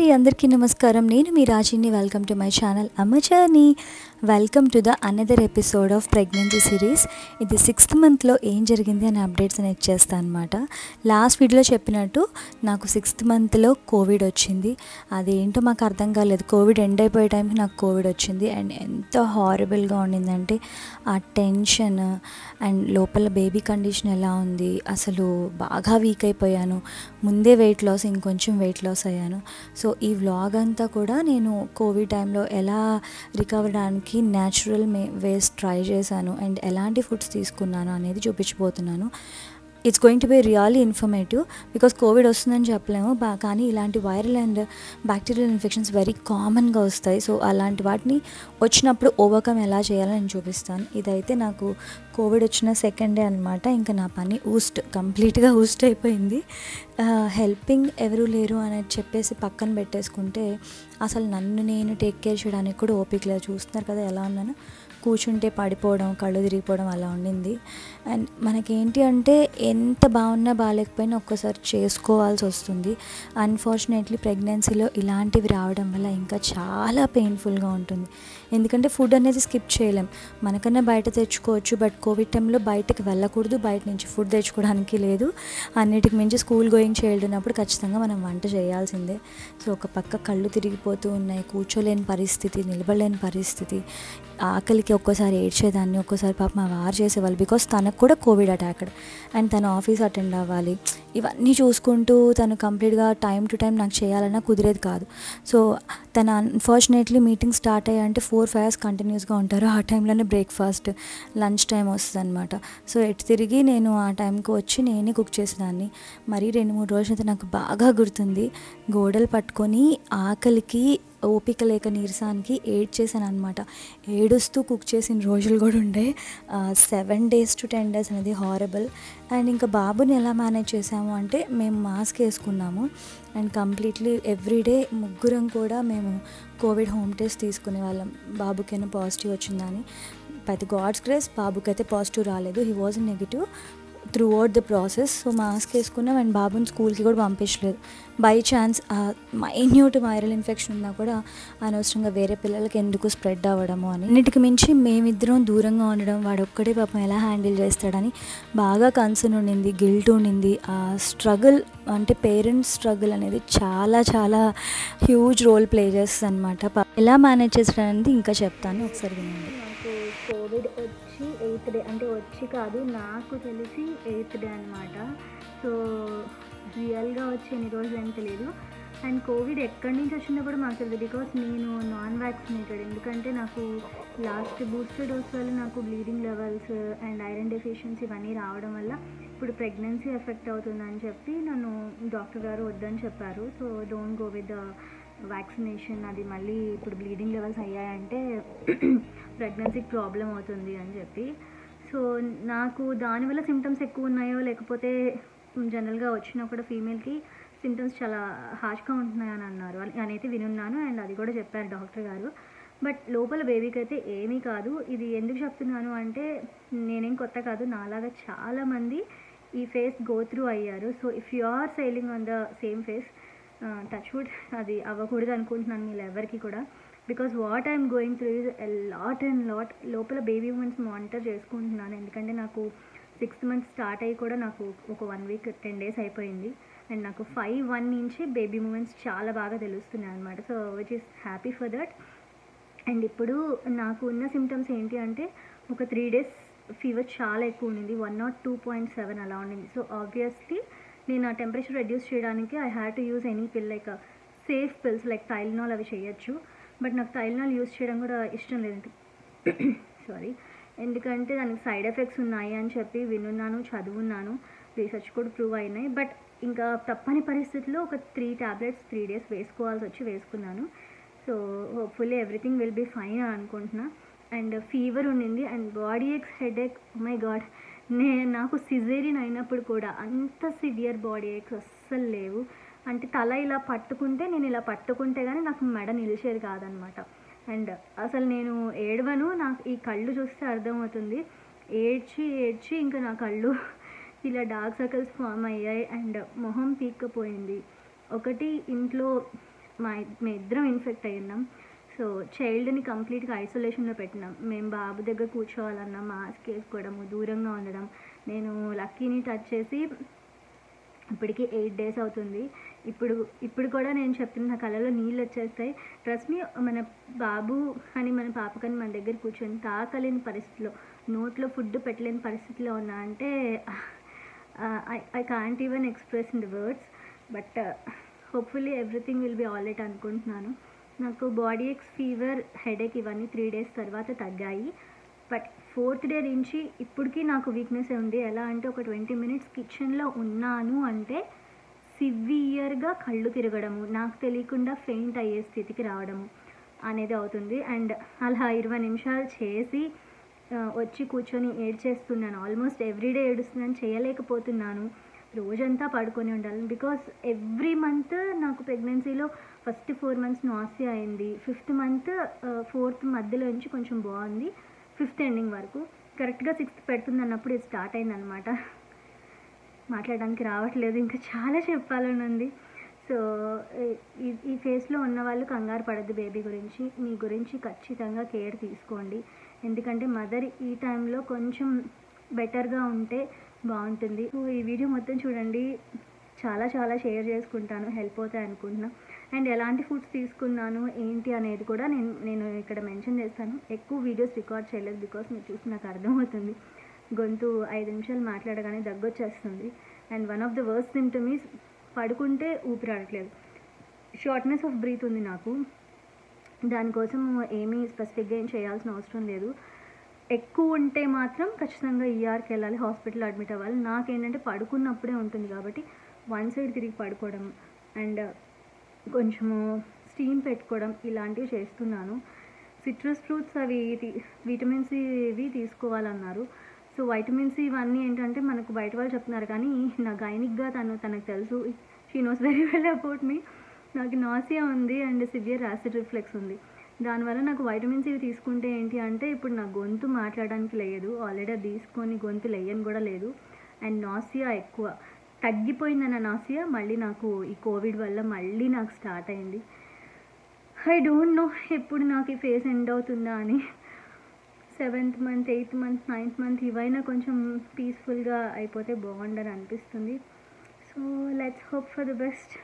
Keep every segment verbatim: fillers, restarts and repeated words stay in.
అండి, అందరికీ నమస్కారం. నేను మీ రాజీని. వెల్కమ్ టు మై ఛానల్ అమ్మ journey. Welcome to the another episode of pregnancy series. ఇది సిక్స్త్ మంత్లో ఏం జరిగింది అనే అప్డేట్స్ అనేది ఇచ్చేస్తాను అనమాట. లాస్ట్ వీడియోలో చెప్పినట్టు నాకు సిక్స్త్ మంత్లో కోవిడ్ వచ్చింది. అదేంటో మాకు అర్థం కాలేదు. కోవిడ్ ఎండ్ అయిపోయే టైంకి నాకు కోవిడ్ వచ్చింది. అండ్ ఎంత హారబుల్గా ఉండిందంటే ఆ టెన్షన్ అండ్ లోపల బేబీ కండిషన్ ఎలా ఉంది, అసలు బాగా వీక్ అయిపోయాను. ముందే వెయిట్ లాస్, ఇంకొంచెం వెయిట్ లాస్ అయ్యాను. సో ఈ వ్లాగ్ అంతా కూడా నేను కోవిడ్ టైంలో ఎలా రికవర్ అవడానికి న్యాచురల్ మే వేస్ ట్రై చేశాను అండ్ ఎలాంటి ఫుడ్స్ తీసుకున్నాను అనేది చూపించబోతున్నాను. It's going to be really informative because Covid వస్తుందని చెప్పలేము, బా కానీ ఇలాంటి viral and bacterial infections very కామన్గా వస్తాయి. సో అలాంటి వాటిని వచ్చినప్పుడు ఓవర్కమ్ ఎలా చేయాలో నేను చూపిస్తాను. ఇదైతే నాకు కోవిడ్ వచ్చిన సెకండ్ డే అనమాట. ఇంకా నా పని ఊస్ట్ కంప్లీట్గా ఊస్ట్ అయిపోయింది. హెల్పింగ్ ఎవరు లేరు అని చెప్పేసి పక్కన పెట్టేసుకుంటే అసలు నన్ను నేను టేక్ కేర్ చేయడానికి కూడా ఓపిక లేదు. చూస్తున్నారు కదా ఎలా ఉన్నాను, కూర్చుంటే పడిపోవడం, కళ్ళు తిరిగిపోవడం అలా ఉండింది. అండ్ మనకేంటి అంటే ఎంత బాగున్నా బాగాలేకపోయినా ఒక్కోసారి చేసుకోవాల్సి వస్తుంది. అన్ఫార్చునేట్లీ ప్రెగ్నెన్సీలో ఇలాంటివి రావడం వల్ల ఇంకా చాలా పెయిన్ఫుల్గా ఉంటుంది. ఎందుకంటే ఫుడ్ అనేది స్కిప్ చేయలేం. మనకన్నా బయట తెచ్చుకోవచ్చు, బట్ కోవిడ్ టైంలో బయటకు వెళ్ళకూడదు, బయట నుంచి ఫుడ్ తెచ్చుకోవడానికి లేదు. అన్నిటికి మించి స్కూల్ గోయింగ్ చైల్డ్ ఉన్నప్పుడు ఖచ్చితంగా మనం వంట చేయాల్సిందే. సో ఒక పక్క కళ్ళు తిరిగిపోతూ ఉన్నాయి, కూర్చోలేని పరిస్థితి, నిలబడలేని పరిస్థితి, ఆకలికి ఒక్కోసారి ఏడ్చేదాన్ని, ఒక్కోసారి పాప మా వారు చేసేవాళ్ళు బికాస్ తనకు కూడా కోవిడ్ అటాక్డ్ అండ్ తను ఆఫీస్ అటెండ్ అవ్వాలి. ఇవన్నీ చూసుకుంటూ తను కంప్లీట్గా టైం టు టైం నాకు చేయాలన్నా కుదిరేది కాదు. సో తను అన్ఫార్చునేట్లీ మీటింగ్ స్టార్ట్ అయ్యాయంటే ఫోర్ ఫైవ్ అవర్స్ కంటిన్యూస్గా ఉంటారు. ఆ టైంలోనే బ్రేక్ఫాస్ట్, లంచ్ టైం వస్తుంది అనమాట. సో ఎటు తిరిగి నేను ఆ టైంకి వచ్చి నేనే కుక్ చేసేదాన్ని. మరీ రెండు మూడు రోజులు అయితే నాకు బాగా గుర్తుంది, గోడలు పట్టుకొని ఆకలికి ఓపిక లేక నీరసానికి ఏడ్ చేశాను అనమాట. ఏడుస్తూ కుక్ చేసిన రోజులు కూడా ఉండే. Seven days to ten days అనేది హారబుల్. అండ్ ఇంకా బాబుని ఎలా మేనేజ్ చేసాము అంటే మేము మాస్క్ వేసుకున్నాము అండ్ కంప్లీట్లీ ఎవ్రీడే ముగ్గురం కూడా మేము కోవిడ్ హోమ్ టెస్ట్ తీసుకునే వాళ్ళం. బాబుకైనా పాజిటివ్ వచ్చిందని. బట్ గాడ్స్ గ్రేస్ బాబుకి అయితే పాజిటివ్ రాలేదు. He was negative throughout the process. So mask వేసుకున్నాం అండ్ బాబుని స్కూల్కి కూడా పంపించలేదు. By chance minute viral infection ఉన్నా కూడా అనవసరంగా వేరే పిల్లలకి ఎందుకు స్ప్రెడ్ అవ్వడము అని. అన్నిటికి మించి మేమిద్దరం దూరంగా ఉండడం, వాడు ఒక్కడే పాపం ఎలా హ్యాండిల్ చేస్తాడని బాగా కన్సర్న్ ఉండింది, గిల్ట్ ఉండింది. ఆ స్ట్రగుల్ అంటే పేరెంట్స్ స్ట్రగుల్ అనేది చాలా చాలా హ్యూజ్ రోల్ ప్లే చేస్తుంది అనమాట. ఎలా మేనేజ్ చేస్తాడు అనేది ఇంకా చెప్తాను, ఒకసారి వినండి. నాకు కోవిడ్ వచ్చి ఎయిత్ డే, అంటే వచ్చి కాదు నాకు తెలిసి ఎయిత్ డే అనమాట. సో రియల్గా వచ్చి ఎన్ని రోజులు ఏం తెలియదు. అండ్ కోవిడ్ ఎక్కడి నుంచి వచ్చిందో కూడా మాకు తెలియదు బికాస్ నేను నాన్ వ్యాక్సినేటెడ్. ఎందుకంటే నాకు లాస్ట్ బూస్టర్ డోస్ వల్ల నాకు bleeding levels and iron deficiency ఇవన్నీ రావడం వల్ల ఇప్పుడు ప్రెగ్నెన్సీ ఎఫెక్ట్ అవుతుందని చెప్పి నన్ను డాక్టర్ గారు వద్దని చెప్పారు. So don't go with the vaccination, అది మళ్ళీ ఇప్పుడు బ్లీడింగ్ లెవెల్స్ అయ్యాయంటే ప్రెగ్నెన్సీకి ప్రాబ్లం అవుతుంది అని చెప్పి. సో నాకు దానివల్ల సిమ్టమ్స్ ఎక్కువ ఉన్నాయో లేకపోతే జనరల్గా వచ్చినా కూడా ఫీమేల్కి సిమ్టమ్స్ చాలా హార్ష్గా ఉంటున్నాయి అని అన్నారు అని అయితే వినున్నాను. అండ్ అది కూడా చెప్పారు డాక్టర్ గారు. బట్ లోపల బేబీకి అయితే ఏమీ కాదు. ఇది ఎందుకు చెప్తున్నాను అంటే నేనేం కొత్త కాదు, నాలాగా చాలామంది ఈ ఫేస్ గో త్రూ అయ్యారు. So if you are sailing on the same phase, touch wood అది అవ్వకూడదు అనుకుంటున్నాను మీరు ఎవరికి కూడా. Because what I'm going through is a lot and lot. లోపల బేబీ మూమెంట్స్ మానిటర్ చేసుకుంటున్నాను ఎందుకంటే నాకు సిక్స్త్ మంత్ స్టార్ట్ అయ్యి కూడా నాకు ఒక వన్ వీక్ టెన్ డేస్ అయిపోయింది. అండ్ నాకు ఫైవ్ వన్ నుంచి బేబీ మూమెంట్స్ చాలా బాగా తెలుస్తున్నాయి అనమాట. So which is happy for that. And ఇప్పుడు నాకు ఉన్న సిమ్టమ్స్ ఏంటి అంటే ఒక త్రీ డేస్ ఫీవర్ చాలా ఎక్కువ ఉండింది, one nought two point seven అలా ఉండింది. సో ఆబ్వియస్లీ నేను ఆ టెంపరేచర్ రెడ్యూస్ చేయడానికి I had to use any pill like safe pills like Tylenol అవి చేయొచ్చు. బట్ నాకు టైల్నాల్ యూజ్ చేయడం కూడా ఇష్టం లేదు, సారీ, ఎందుకంటే దానికి సైడ్ ఎఫెక్ట్స్ ఉన్నాయి అని చెప్పి వినున్నాను, చదువున్నాను, రీసెర్చ్ కూడా ప్రూవ్ అయినాయి. బట్ ఇంకా తప్పని పరిస్థితుల్లో ఒక త్రీ ట్యాబ్లెట్స్ త్రీ డేస్ వేసుకోవాల్సి వచ్చి వేసుకున్నాను. So hopefully everything will be fine అని అనుకుంటున్నా. అండ్ ఫీవర్ ఉండింది and body aches, headache. My god, నే నాకు సిజేరియన్ అయినప్పుడు కూడా అంత సివియర్ బాడీ ఏక్స్ అస్సలు లేవు. అంటే తల ఇలా పట్టుకుంటే, నేను ఇలా పట్టుకుంటే కానీ నాకు మెడ నిలిచేది కాదనమాట. అండ్ అసలు నేను ఏడవను, నాకు ఈ కళ్ళు చూస్తే అర్థమవుతుంది. ఏడ్చి ఏడ్చి ఇంకా నా కళ్ళు ఇలా డార్క్ సర్కిల్స్ ఫామ్ అయ్యాయి అండ్ మొహం పీక్కపోయింది. ఒకటి ఇంట్లో మా మేము ఇద్దరం ఇన్ఫెక్ట్ అయ్యి ఉన్నాం. సో చైల్డ్ని కంప్లీట్గా ఐసోలేషన్లో పెట్టినాం. మేము బాబు దగ్గర కూర్చోవాలన్నా మాస్క్ వేసుకోవడము, దూరంగా ఉండడం. నేను లక్కీని టచ్ చేసి ఇప్పటికీ ఎయిట్ డేస్ అవుతుంది. ఇప్పుడు ఇప్పుడు కూడా నేను చెప్తున్న నా కళ్ళలో నీళ్ళు వచ్చేస్తాయి. ట్రస్ట్ మీ, మన బాబు అని మన పాప కానీ మన దగ్గర కూర్చొని తాకలేని పరిస్థితిలో, నోట్లో ఫుడ్ పెట్టలేని పరిస్థితిలో ఉన్నా అంటే I I can't even express in the words. But hopefully everything will be all right అనుకుంటున్నాను. నాకు బాడీ ఎక్స్, ఫీవర్, హెడేక్ ఇవన్నీ త్రీ డేస్ తర్వాత తగ్గాయి. బట్ ఫోర్త్ డే నుంచి ఇప్పటికీ నాకు వీక్నెస్ ఉంది. ఎలా అంటే ఒక ట్వంటీ మినిట్స్ కిచెన్లో ఉన్నాను అంటే సివియర్గా కళ్ళు తిరగడము, నాకు తెలియకుండా ఫెయింట్ అయ్యే స్థితికి రావడము అనేది అవుతుంది. అండ్ అలా ఇరవై నిమిషాలు చేసి వచ్చి కూర్చొని ఏడ్చేస్తున్నాను. ఆల్మోస్ట్ ఎవ్రీడే ఏడుస్తున్నాను, చేయలేకపోతున్నాను. రోజంతా పడుకొని ఉండాలి. బికాస్ ఎవ్రీ మంత్ నాకు ప్రెగ్నెన్సీలో ఫస్ట్ ఫోర్ మంత్స్ నాసియా అయింది. ఫిఫ్త్ మంత్ ఫోర్త్ మధ్యలో నుంచి కొంచెం బాగుంది. ఫిఫ్త్ ఎండింగ్ వరకు కరెక్ట్గా సిక్స్త్ పెడుతుంది అన్నప్పుడు ఇది స్టార్ట్ అయింది అనమాట. మాట్లాడడానికి రావట్లేదు, ఇంకా చాలా చెప్పాలని ఉంది. సో ఈ ఈ ఫేస్లో ఉన్న వాళ్ళు కంగారు పడద్దు బేబీ గురించి. మీ గురించి ఖచ్చితంగా కేర్ తీసుకోండి. ఎందుకంటే మదర్ ఈ టైంలో కొంచెం బెటర్గా ఉంటే బాగుంటుంది. సో ఈ వీడియో మొత్తం చూడండి, చాలా చాలా షేర్ చేసుకుంటాను, హెల్ప్ అవుతాయి అనుకుంటున్నా. అండ్ ఎలాంటి ఫుడ్స్ తీసుకున్నాను ఏంటి అనేది కూడా నేను నేను ఇక్కడ మెన్షన్ చేస్తాను. ఎక్కువ వీడియోస్ రికార్డ్ చేయలేదు బికాస్ మీరు చూసి నాకు అర్థమవుతుంది. గొంతు ఐదు నిమిషాలు మాట్లాడగానే దగ్గొచ్చేస్తుంది. And one of the worst symptom is పడుకుంటే ఊపిరాడట్లేదు, షార్ట్నెస్ ఆఫ్ బ్రీత్ ఉంది నాకు. దానికోసం ఏమీ స్పెసిఫిక్గా ఏం చేయాల్సిన అవసరం లేదు. ఎక్కువ ఉంటే మాత్రం ఖచ్చితంగా ఈఆర్కి వెళ్ళాలి, హాస్పిటల్ అడ్మిట్ అవ్వాలి. నాకేంటంటే పడుకున్నప్పుడే ఉంటుంది కాబట్టి వన్ సైడ్ తిరిగి పడుకోవడం అండ్ కొంచెము స్టీమ్ పెట్టుకోవడం ఇలాంటివి చేస్తున్నాను. సిట్రస్ ఫ్రూట్స్ అవి విటమిన్ సి ఇవి తీసుకోవాలన్నారు. సో వైటమిన్ సి ఇవన్నీ ఏంటంటే మనకు బయట వాళ్ళు చెప్తున్నారు, కానీ నా గైనిక్గా తను తనకు తెలుసు, she knows very well about me. నాకు నాసియా ఉంది అండ్ సివియర్ యాసిడ్ రిఫ్లెక్స్ ఉంది. దానివల్ల నాకు వైటమిన్స్ ఇవి తీసుకుంటే ఏంటి అంటే ఇప్పుడు నా గొంతు మాట్లాడడానికి లేదు, ఆల్రెడీ అది తీసుకొని గొంతు లేయని కూడా లేదు. అండ్ నాసియా ఎక్కువ తగ్గిపోయిందన్న నాసియా మళ్ళీ నాకు ఈ కోవిడ్ వల్ల మళ్ళీ నాకు స్టార్ట్ అయింది. ఐ డోంట్ నో ఎప్పుడు నాకు ఈ ఫేస్ ఎండ్ అవుతుందా అని. Seventh month, eighth month, ninth month ఇవైనా కొంచెం పీస్ఫుల్గా అయిపోతే బాగుండని అనిపిస్తుంది. So let's hope for the best.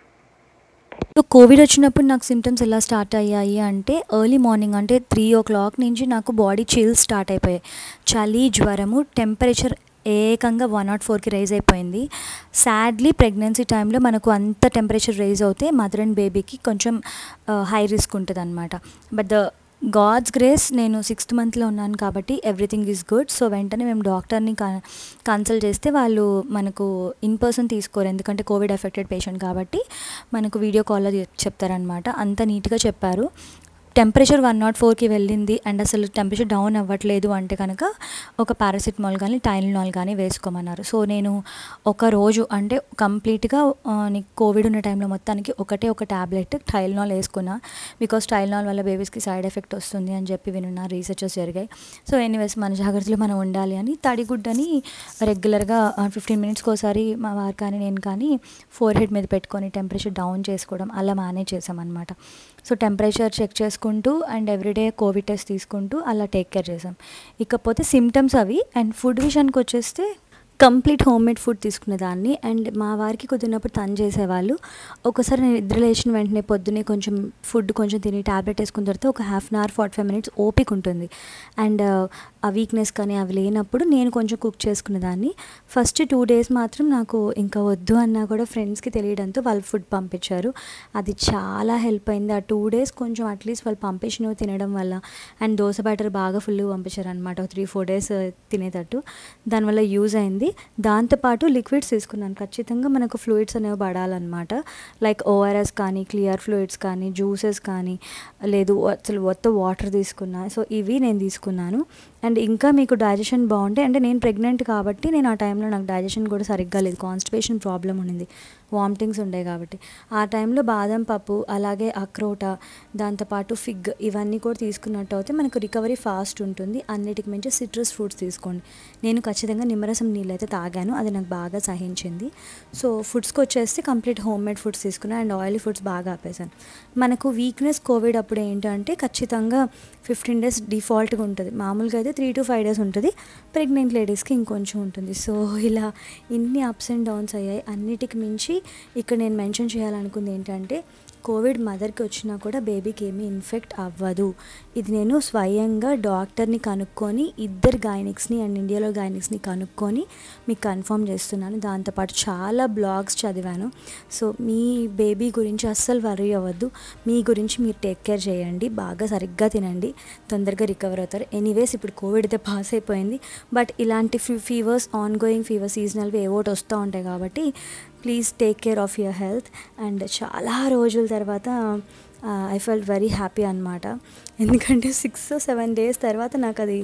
So COVID వచ్చినప్పుడు నాకు సిమ్టమ్స్ ఎలా స్టార్ట్ అయ్యాయి అంటే ఎర్లీ మార్నింగ్ అంటే త్రీ ఓ క్లాక్ నుంచి నాకు బాడీ చిల్స్ స్టార్ట్ అయిపోయాయి. చలి, జ్వరము, టెంపరేచర్ ఏకంగా వన్ నాట్ ఫోర్కి రైజ్ అయిపోయింది. సాడ్లీ ప్రెగ్నెన్సీ టైంలో మనకు అంత టెంపరేచర్ రైజ్ అవుతే మదర్ అండ్ బేబీకి కొంచెం హై రిస్క్ ఉంటుంది అనమాట. బట్ ద గాడ్స్ గ్రేస్ నేను సిక్స్త్ మంత్లో ఉన్నాను కాబట్టి ఎవ్రీథింగ్ ఈజ్ గుడ్. సో వెంటనే మేము డాక్టర్ని కన్సల్ట్ చేస్తే వాళ్ళు మనకు ఇన్ పర్సన్ తీసుకోరు, ఎందుకంటే కోవిడ్ ఎఫెక్టెడ్ పేషెంట్ కాబట్టి మనకు వీడియో కాల్లో చెప్తారనమాట. అంత నీట్గా చెప్పారు. టెంపరేచర్ వన్ నాట్ ఫోర్కి వెళ్ళింది అండ్ అసలు టెంపరేచర్ డౌన్ అవ్వట్లేదు అంటే కనుక ఒక పారాసిటమాల్ కానీ టైల్నాల్ కానీ వేసుకోమన్నారు. సో నేను ఒక రోజు అంటే కంప్లీట్గా నీకు కోవిడ్ ఉన్న టైంలో మొత్తానికి ఒకటే ఒక ట్యాబ్లెట్ టైల్నాల్ వేసుకున్నా. బికాస్ టైల్నాల్ వల్ల బేబీస్కి సైడ్ ఎఫెక్ట్ వస్తుంది అని చెప్పి వినున్న రీసెర్చెస్ జరిగాయి. సో ఎనీవేస్ మన జాగ్రత్తలు మనం ఉండాలి అని తడిగుడ్డని రెగ్యులర్గా ఫిఫ్టీన్ మినిట్స్కి ఒకసారి మా వారు కానీ నేను కానీ ఫోర్ హెడ్ మీద పెట్టుకొని టెంపరేచర్ డౌన్ చేసుకోవడం అలా మేనేజ్ చేసామన్నమాట. సో టెంపరేచర్ చెక్ చేసుకుంటూ అండ్ ఎవ్రీడే కోవిడ్ టెస్ట్ తీసుకుంటూ అలా టేక్ కేర్ చేసాం. ఇకపోతే సిమ్టమ్స్ అవి. అండ్ ఫుడ్ విషయానికి వచ్చేస్తే కంప్లీట్ హోమ్ మేడ్ ఫుడ్ తీసుకునేదాన్ని. అండ్ మా వారికి కుదిరినప్పుడు తను చేసేవాళ్ళు. ఒకసారి నేను నిద్ర లేచిన వెంటనే పొద్దున్నే కొంచెం ఫుడ్ కొంచెం తిని ట్యాబ్లెట్ వేసుకున్న తర్వాత ఒక half an hour forty five minutes ఓపిక ఉంటుంది. అండ్ ఆ వీక్నెస్ కానీ అవి లేనప్పుడు నేను కొంచెం కుక్ చేసుకునేదాన్ని. ఫస్ట్ టూ డేస్ మాత్రం నాకు ఇంకా వద్దు అన్నా కూడా ఫ్రెండ్స్కి తెలియడంతో వాళ్ళు ఫుడ్ పంపించారు. అది చాలా హెల్ప్ అయింది. ఆ టూ డేస్ కొంచెం అట్లీస్ట్ వాళ్ళు పంపించినవి తినడం వల్ల. అండ్ దోశ బ్యాటర్ బాగా ఫుల్ పంపించారు అనమాట, త్రీ ఫోర్ డేస్ తినేటట్టు. దానివల్ల యూజ్ అయింది. దాంతోపాటు లిక్విడ్స్ తీసుకున్నాను. ఖచ్చితంగా మనకు ఫ్లూయిడ్స్ అనేవి పడాలన్నమాట. లైక్ ఓఆర్ఎస్ కానీ, క్లియర్ ఫ్లూయిడ్స్ కానీ, జ్యూసెస్ కానీ, లేదు అసలు మొత్తం వాటర్ తీసుకున్నా. సో ఇవి నేను తీసుకున్నాను. అండ్ ఇంకా మీకు డైజెషన్ బాగుంటే, అంటే నేను ప్రెగ్నెంట్ కాబట్టి నేను ఆ టైంలో నాకు డైజెషన్ కూడా సరిగ్గా లేదు, కాన్స్టిపేషన్ ప్రాబ్లం ఉండింది. వామిటింగ్స్ ఉండే కాబట్టి. ఆ టైంలో బాదం పప్పు, అలాగే అక్రోట, దాంతోపాటు ఫిగ్ ఇవన్నీ కూడా తీసుకున్నట్టు అయితే మనకు రికవరీ ఫాస్ట్ ఉంటుంది. అన్నిటికి మించి సిట్రస్ ఫ్రూట్స్ తీసుకోండి. నేను ఖచ్చితంగా నిమ్మరసం నీళ్ళు అయితే తాగాను, అది నాకు బాగా సహించింది. సో ఫుడ్స్కి వచ్చేసి కంప్లీట్ హోమ్ మేడ్ ఫుడ్స్ తీసుకున్నాను అండ్ ఆయిలీ ఫుడ్స్ బాగా ఆపేసాను. మనకు వీక్నెస్ కోవిడ్ అప్పుడు ఏంటంటే ఖచ్చితంగా ఫిఫ్టీన్ డేస్ డిఫాల్ట్గా ఉంటుంది. మామూలుగా అయితే త్రీ టు ఫైవ్ డేస్ ఉంటుంది, ప్రెగ్నెంట్ లేడీస్కి ఇంకొంచెం ఉంటుంది. సో ఇలా ఇన్ని అప్స్ అండ్ డౌన్స్ అయ్యాయి. అన్నిటికి మించి ఇక్కడ నేను మెన్షన్ చేయాలనుకుంది ఏంటంటే కోవిడ్ మదర్కి వచ్చినా కూడా బేబీకి ఏమీ ఇన్ఫెక్ట్ అవ్వదు. ఇది నేను స్వయంగా డాక్టర్ని కనుక్కొని, ఇద్దరు గైనిక్స్ని అండ్ ఇండియాలో గైనిక్స్ని కనుక్కొని మీకు కన్ఫర్మ్ చేస్తున్నాను. దాంతోపాటు చాలా బ్లాగ్స్ చదివాను. సో మీ బేబీ గురించి అస్సలు వర్రీ అవ్వద్దు. మీ గురించి మీరు టేక్ కేర్ చేయండి, బాగా సరిగ్గా తినండి, తొందరగా రికవర్ అవుతారు. ఎనీవేస్ ఇప్పుడు కోవిడ్ అయితే పాస్ అయిపోయింది, బట్ ఇలాంటి fe fevers ongoing fever సీజనల్వి ఏవోటి వస్తూ ఉంటాయి కాబట్టి please take care of your health. And చాలా రోజుల తర్వాత ఐ ఫెల్ట్ వెరీ హ్యాపీ అనమాట. ఎందుకంటే సిక్స్ సెవెన్ డేస్ తర్వాత నాకు అది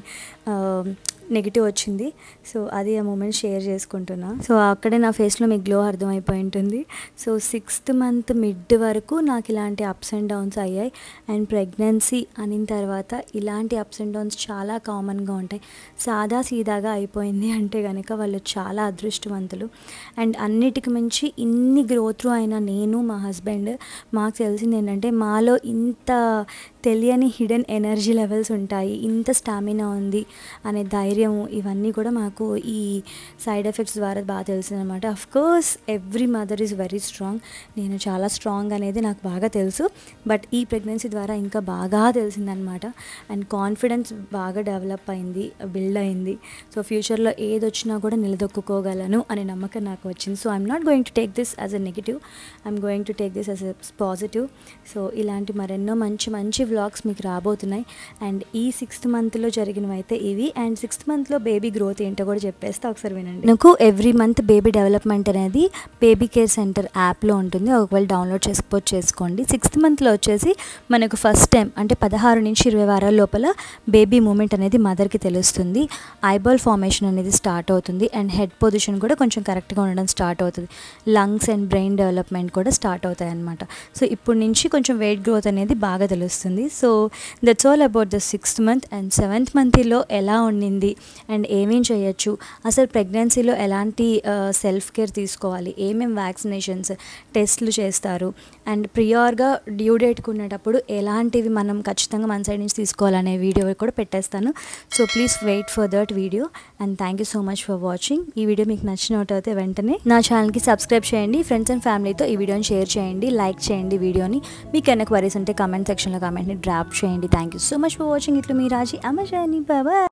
నెగిటివ్ వచ్చింది. సో అది ఆ మూమెంట్ షేర్ చేసుకుంటున్నా. సో అక్కడే నా ఫేస్లో మీకు గ్లో అర్థమైపోయి ఉంటుంది. సో సిక్స్త్ మంత్ మిడ్ వరకు నాకు ఇలాంటి అప్స్ అండ్ డౌన్స్ అయ్యాయి. అండ్ ప్రెగ్నెన్సీ అయిన తర్వాత ఇలాంటి అప్స్ అండ్ డౌన్స్ చాలా కామన్గా ఉంటాయి. సాదా సీదాగా అయిపోయింది అంటే కనుక వాళ్ళు చాలా అదృష్టవంతులు. అండ్ అన్నిటికి మించి ఇన్ని గ్రోత్ అయిన నేను, మా హస్బెండ్, మాకు తెలిసింది ఏంటంటే మాలో ఇంత తెలియని హిడెన్ ఎనర్జీ లెవెల్స్ ఉంటాయి, ఇంత స్టామినా ఉంది అనే ధైర్యం, ఇవన్నీ కూడా మాకు ఈ సైడ్ ఎఫెక్ట్స్ ద్వారా బాగా తెలిసింది అనమాట. Of course every mother is very strong. నేను చాలా స్ట్రాంగ్ అనేది నాకు బాగా తెలుసు, బట్ ఈ ప్రెగ్నెన్సీ ద్వారా ఇంకా బాగా తెలిసిందనమాట. అండ్ కాన్ఫిడెన్స్ బాగా డెవలప్ అయింది, బిల్డ్ అయింది. సో ఫ్యూచర్లో ఏది వచ్చినా కూడా నిలదొక్కుకోగలను అనే నమ్మకం నాకు వచ్చింది. So I'm not going to take this as a negative, I'm going to take this as a positive. So ఇలాంటి మరెన్నో మంచి మంచి వ్లాగ్స్ మీకు రాబోతున్నాయి. అండ్ ఈ సిక్స్త్ మంత్లో జరిగినవి అయితే ఇవి. అండ్ సిక్స్త్ మంత్లో బేబీ గ్రోత్ ఏంటో కూడా చెప్పేస్తే ఒకసారి వినండి. నాకు ఎవ్రీ మంత్ బేబీ డెవలప్మెంట్ అనేది బేబీ కేర్ సెంటర్ యాప్లో ఉంటుంది, ఒకవేళ డౌన్లోడ్ చేసుకోవచ్చు చేసుకోండి. సిక్స్త్ మంత్లో వచ్చేసి మనకు ఫస్ట్ టైం అంటే పదహారు నుంచి ఇరవై వారాల లోపల బేబీ మూమెంట్ అనేది మదర్కి తెలుస్తుంది. ఐబాల్ ఫార్మేషన్ అనేది స్టార్ట్ అవుతుంది అండ్ హెడ్ పొజిషన్ కూడా కొంచెం కరెక్ట్గా ఉండడం స్టార్ట్ అవుతుంది. లంగ్స్ అండ్ బ్రెయిన్ డెవలప్మెంట్ కూడా స్టార్ట్ అవుతాయి అన్నమాట. సో ఇప్పుడు నుంచి కొంచెం వెయిట్ గ్రోత్ అనేది బాగా తెలుస్తుంది. So that's all about the sixth month. And seventh మంత్లో ఎలా ఉండింది అండ్ ఏమేం చేయొచ్చు, అసలు ప్రెగ్నెన్సీలో ఎలాంటి సెల్ఫ్ కేర్ తీసుకోవాలి, ఏమేం వ్యాక్సినేషన్స్ టెస్ట్లు చేస్తారు, అండ్ ప్రియార్గా డ్యూ డేట్కి ఉండేటప్పుడు ఎలాంటివి మనం ఖచ్చితంగా మన సైడ్ నుంచి తీసుకోవాలనే వీడియో కూడా పెట్టేస్తాను. So please wait for that video. And thank you so much for watching. ఈ వీడియో మీకు నచ్చినట్టయితే వెంటనే నా ఛానల్కి సబ్స్క్రైబ్ చేయండి, ఫ్రెండ్స్ అండ్ ఫ్యామిలీతో ఈ వీడియోని షేర్ చేయండి, లైక్ చేయండి వీడియోని. మీకు ఏమైనా క్వరీస్ ఉంటే కామెంట్ సెక్షన్లో కామెంట్ని డ్రాప్ చేయండి. Thank you so much for watching. ఇట్లు మీ రాజీ అమజర్నీ. Bye bye.